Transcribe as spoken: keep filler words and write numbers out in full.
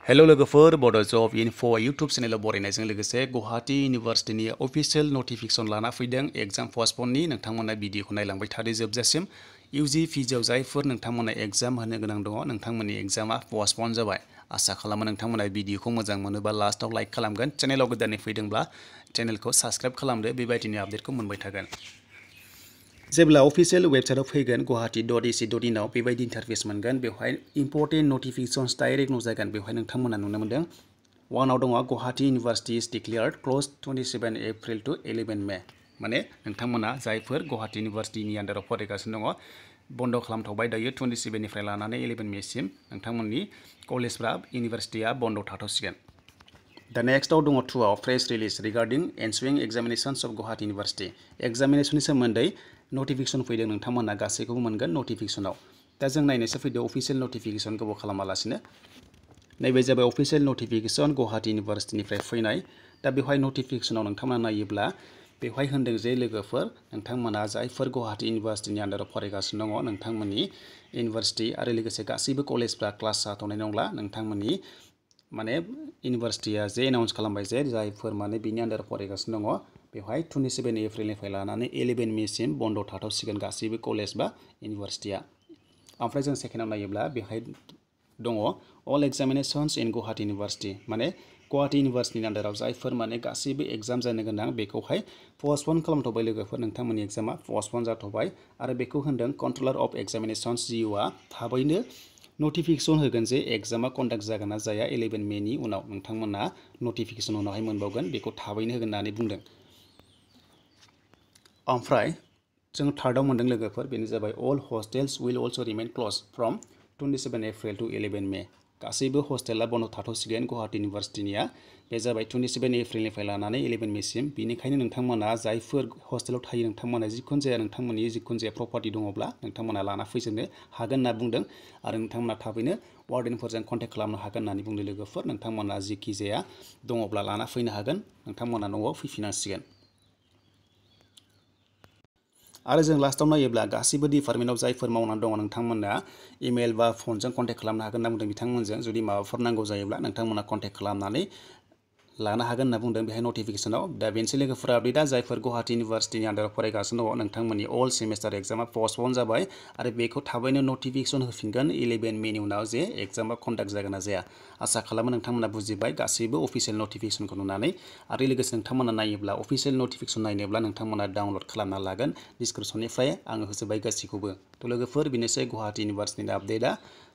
hello लोगोफोर बड' जब enough' YouTube चेनेलाव बरायनायजों लोगोसे गुवाहाटी इउनिभार्सिटिनि अफिसियेल नटिफिकेसन लाना फैदों एग्जाम पस्टपननि नोंथांमोना भिडिअखौ नायलांबाय थादो जोबजासिम इउजि पिजिआव जायफोर नोंथांमोना एग्जाम होनो गोनां दङ नोंथांमोननि एग्जामा पस्टपन जाबाय आसा खालामो नोंथांमोना भिडिअखौ मोजां मोनोबा लास्टआव लाइक खालामगोन चेनेलाव गोदानै फैदोंब्ला चेनेलखौ साबस्क्राइब खालामदो बेबायदिनो आपडेटखौ मोनबाय थागोन जेब्ला अफिसियेल वेबसाइटआव फैगोन Guwahati dot AC dot in आव बेबायदि इन्टारफेस मोनगोन बेवहाय इम्पर्टेन्ट नटिफिकेशन्स डाइरेक्ट नुजागोन बेवहाय नोंथांमोना नुनो मोनदों वानाव दङ Guwahati university is declared closed twenty seven April to eleven May माने नोंथांमोना जायफोर गुवाहाटी इउनिभार्सिटिनि आन्दाराव फरायगासिनो दङ बन्द खालामथ'बाय दायो टुवेन्टिसेभेन निफ्राय लानानै इलेभेन मेसिम नोंथांमोननि कलेजफ्रा इउनिभार्सिटिया बन्द थाथ'सिगोन दा नेक्स्टआव दङ टुआव press release regarding ensuing examinations of Guwahati university एग्जामिनेशननि सोमोन्दै नटिफिकेसन फैदों नोंथांमोना गासैखौबो मोनगोन नटिफिकेसनाव दा जों नायनोसो फैदो अफिसियेल नटिफिकेसन गोबाव खालामालासिनो नैबे जाबाय अफिसियेल नटिफिकेसन गुवाहाटी इउनिभार्सिटिनिफ्राय फैनाय दा बेवहाय नटिफिकेसनाव नोंथांमोना नायोब्ला बेवहाय होनदों जे लोगोफोर नोंथांमोना जायफोर गुवाहाटी इउनिभार्सिटिनि आन्दाराव फरायगासिनो दङ नोंथांमोननि इउनिभार्सिटि आरो लोगोसे गासैबो कलेजफ्रा क्लास जाथ'नाय नंला नोंथांमोननि माने इउनिभार्सिटिया जे एनाउन्स खालामबाय जे जायफोर माने बिनि आन्दाराव फरायगासिनो दङ बेवहाय टुवेन्टिसेभेन एप्रिलनिफ्राय लानानै इलेभेन मेसिम बन्द थाथ'सिगोन गासैबो कलेज बा इउनिभार्सिटिया ओमफ्राय जों सेकेन्डआव नायोब्ला बेवहाय दङ all examinations in Guwahati university माने गुवाहाटी इउनिभार्सिटिनि आन्दाराव जायफोर माने गासैबो एग्जाम जानो गोनां बेखौहाय पस्टपन खालामथ'बाय लोगोफोर नोंथांमोननि एग्जामा पस्टपन जाथ'बाय आरो बेखौ होनदों कन्ट्रलार अफ एग्जामिनेशन्स जिअआ थाबैनो नटिफिकेसन होगोन जे एग्जामा कन्डाक्ट जागोन ना जाया इलेभेन मेनि उनाव नोंथांमोना नटिफिकेसन उनावहाय मोनबावगोन बेखौ थाबैनो होगोन होननानै बुंदों ओमफ्राय जों थार्डआव मोनदों लोगोफोर बेनो जाबाय all hostels will also remain closed from twenty seven April to eleven May गासैबो हस्टेला बन्द थाथ'सिगोन गुवाहाटी इउनिभार्सिटिनिया बे जाबाय टुवेन्टिसेभेन एप्रिलनिफ्राय लानानै इलेभेन मेसिम बेनिखायनो नोंथांमोना जायफोर हस्टेलाव थायो नोंथांमोना जिखुनु जाया नोंथांमोननि जिखुनु जाया प्रपार्टि दङब्ला नोंथांमोना लाना फैजोबनो हागोन होनना बुंदों आरो नोंथांमोना थाबैनो वार्डेनफोरजों कन्टेक्ट खालामनो हागोन होननानै बुंदों लोगोफोर नोंथांमोना जिखि जाया दङब्ला लाना फैनो हागोन नोंथांमोना न'आव फैफिननांसिगोन आरो जों लास्टआव नायोब्ला गासैबो डिपार्टमेन्टआव जायफोर मावनानै दङ नोंथांमोना इमेल बा फनजों कन्टेक्ट खालामनो हागोन होनना बुंदों बिथांमोनजों जुदि माबाफोर नांगौ जायोब्ला नोंथांमोना कन्टेक्ट खालामनानै लानो हागोन होनना बुंदों बेहाय नटिफिकेसनाव दा बेनोसै लोगोफोरा आपडेटआ जायफोर गुवाहाटी इउनिभार्सिटिनि आन्दाराव फरायगासिनो दङ नोंथांमोननि अल सेमिस्टार एग्जामा पस्टपन जाबाय आरो बेखौ थाबैनो नटिफिकेसन होफिनगोन इलेभेन मेनि उनाव जे एग्जामा कन्डाक्ट जागोन ना जाया आसा खालामो नोंथांमोना बुजिबाय गासैबो अफिसियेल नटिफिकेसनखौ नुनानै आरो लोगोसे नोंथांमोना नायोब्ला अफिसियेल नटिफिकेसन नायनोब्ला नोंथांमोना डाउनलड खालामना लागोन डिसक्रिपसननिफ्राय आङो होजोबबाय गासैखौबो थ' लोगोफोर बेनोसै गुवाहाटी इउनिभार्सिटिनि आपडेटआ